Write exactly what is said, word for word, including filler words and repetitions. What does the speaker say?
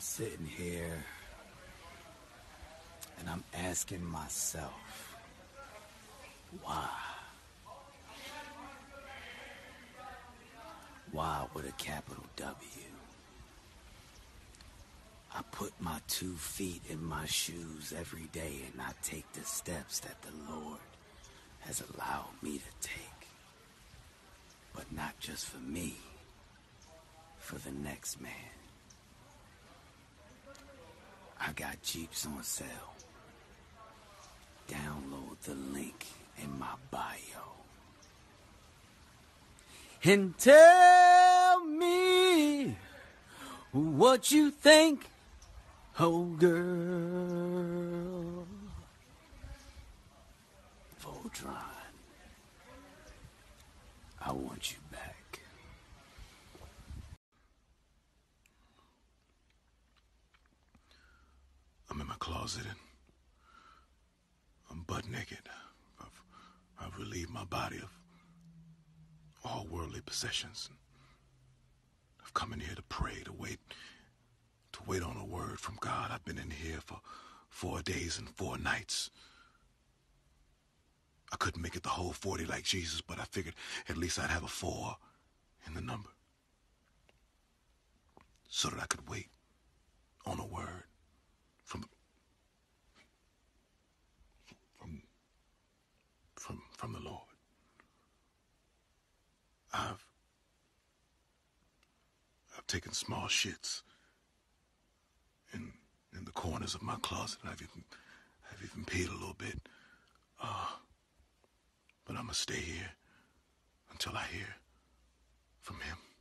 sitting here and I'm asking myself, why? Why with a capital W? I put my two feet in my shoes every day and I take the steps that the Lord has allowed me to take. But not just for me, for the next man. I got Jeeps on sale. Download the link in my bio. And tell me what you think, oh girl. Voltron, I want you back. I'm in my closet and I'm butt naked. I've, I've relieved my body of all worldly possessions. I've come in here to pray, to wait, to wait on a word from God. I've been in here for four days and four nights. I couldn't make it the whole forty like Jesus, but I figured at least I'd have a four in the number so that I could wait on a word from from from from the Lord. I've I've taken small shits in in the corners of my closet. I've even I've even peed a little bit. Uh, but I'm gonna stay here until I hear from him.